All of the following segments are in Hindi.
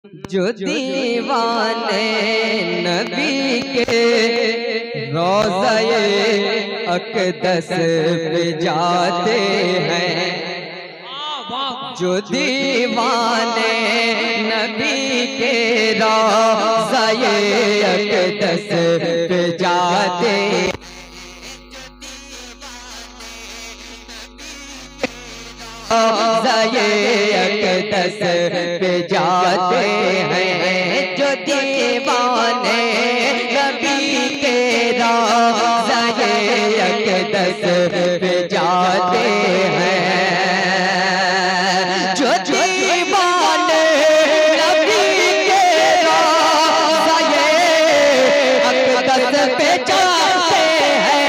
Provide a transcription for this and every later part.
जो दीवाने नबी के रोज़े अक़दस पे जाते हैं, जो दीवाने नबी के रोज़े अक़दस पे जाते हैं, रोज़े अक़दस पे जाते हैं, जो दीवाने नबी के रोज़े अक़दस पे जाते हैं, जो दीवाने नबी के रोज़े अक़दस पे जाते हैं,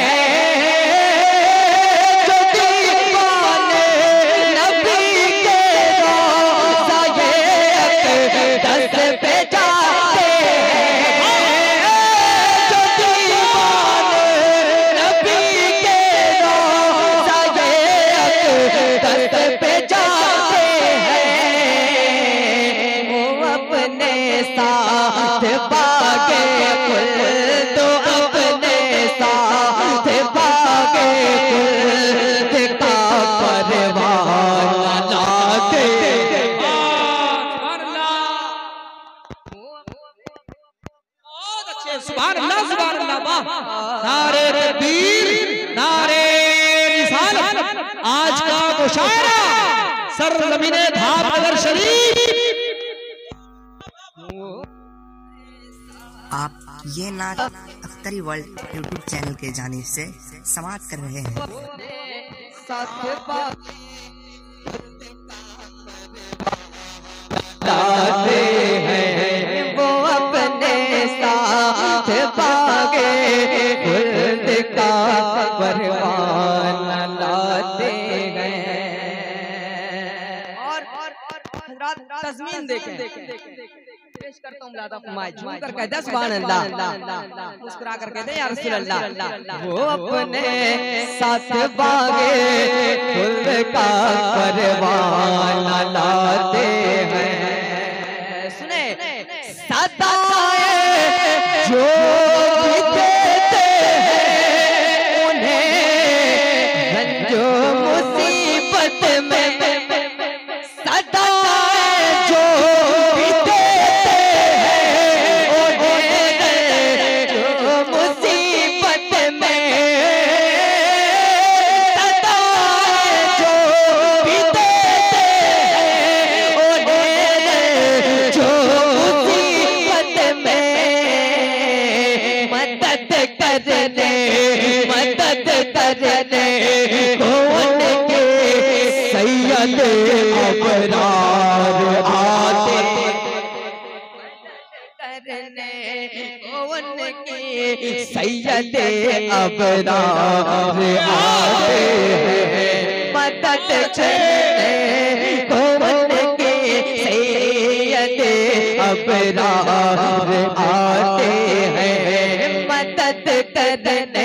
नारे तकबीर, नारे रिसालत। आज का मुशायरा सरज़मीने धामनगर शरीफ। आप ये नाच अख्तरी वर्ल्ड यूट्यूब चैनल के जानिब से समाप्त कर रहे हैं। वो अपने साथ बागे खुल्द का परवान लाते हैं। और तज़मीन देखें, पेश करता हूँ लादा फरमाए, झूम कर कहते हैं सुभान अल्लाह, मुस्कुरा कर कहते हैं या रसूल अल्लाह। वो अपने साथ बागे खुल्द का परवान लाते हैं। सुने सदाए जो भी देते हैं उन्हें रंजो मुसीबत में, सदाए जो भी देते हैं उन्हें रंजो मुसीबत में, सदाए जो भी देते हैं उन्हें जो मुसीबत में मदद करने को उनके सैयद अबरार आते, करने को उनके सैयद अबरार आते हैं, मदद करने को उनके सैयद अबरार आते हैं, मदद करने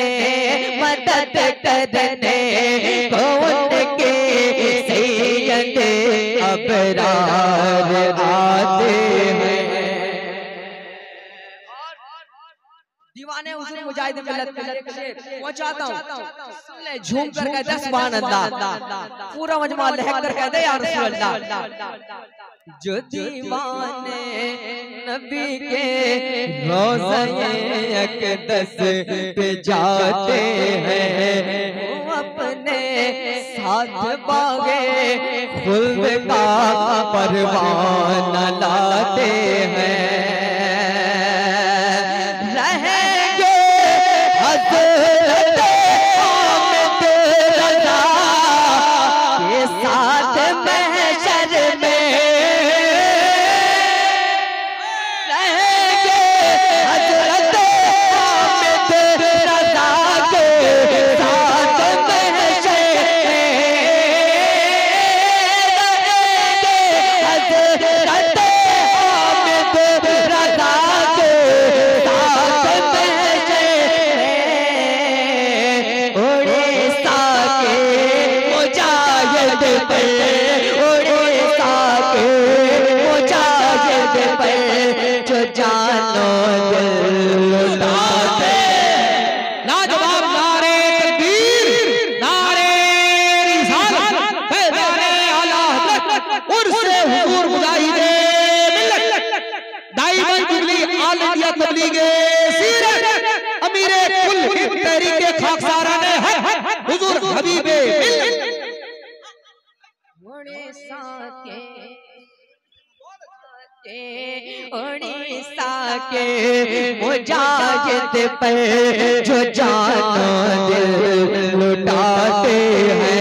को उनके सैयद अबरार आते हैं। दीवाने हुज़ूर मुजाहिद मिल्लत में एक शेर पहुंचाता हूं, सुन ले झूम कर कहते हैं सुभान अल्लाह, पूरा मजमा लहक कर कहते हैं या रसूल अल्लाह। जो दीवाने नबी के रोज़े अक़दस पे जाते हैं, वो अपने साथ बागे खुल्द का परवान लाते हैं। रहेंगे हज़रत आमद रज़ा के साथ महशर में, पे जो जानो दिल लुटाते। लाजवाब नारे तकबीर, नारे रिसालत, फैज़ाने आला हज़रत उर्से हुजूर मुजाहिदे मिल्लत, दाइमी तबलीग आल इंडिया तबलीगे सीरत, अमीरे कुल हिंद तहरीके खाकसाराने हक हुजूर हबीबे मिल्लत। उड़ीसा के मुजाहिद पे जो जानो दिल लुटाते हैं।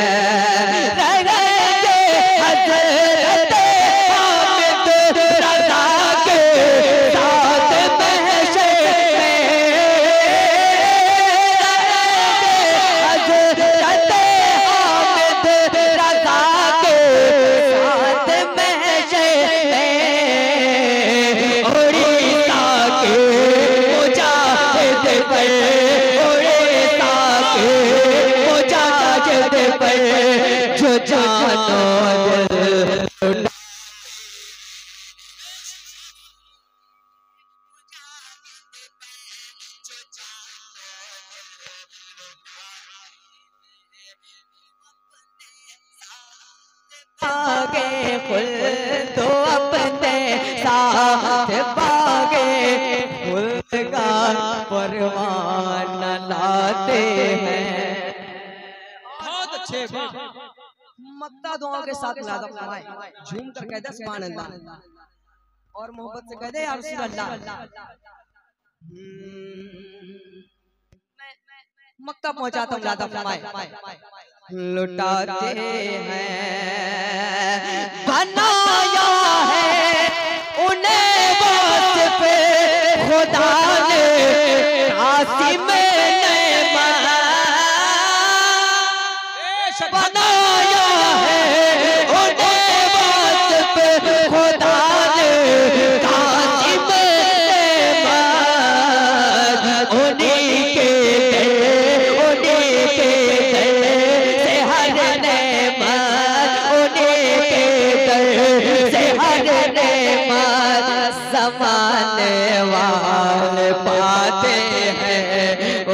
बागे फुल तो अपने साथ बागे फुल का परवान लाते हैं। बहुत अच्छे मक्ता दुआओं के साथ लादा फरमाए, झूम कर कह दे सुभान अल्लाह और मोहब्बत से कह दे या रसूल अल्लाह। मक्ता पहुंचाता हूँ लादा फरमाए। लुटाते हैं बनाया है उन्हें वास्ते पे खुदा ने कासिम बनाया है उन्हें वास्ते पे खुदा ने कासिम उन्हीं के ज़माने वाले पाते हैं,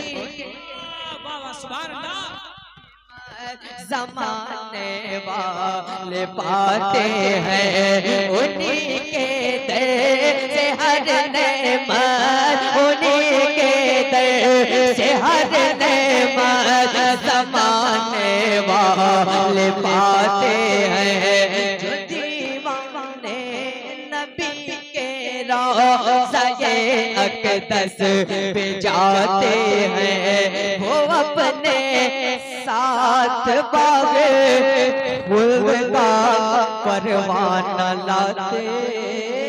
ज़माने वाले पाते हैं उन्हीं के दर से हर नेमत, उन्हीं के दर से हर नेमत ज़माने वाले पाते हैं। जो दीवाने नबी के रोज़े अक़दस पे जाते हैं, वो अपने साथ बागे फूल का परवान लाते।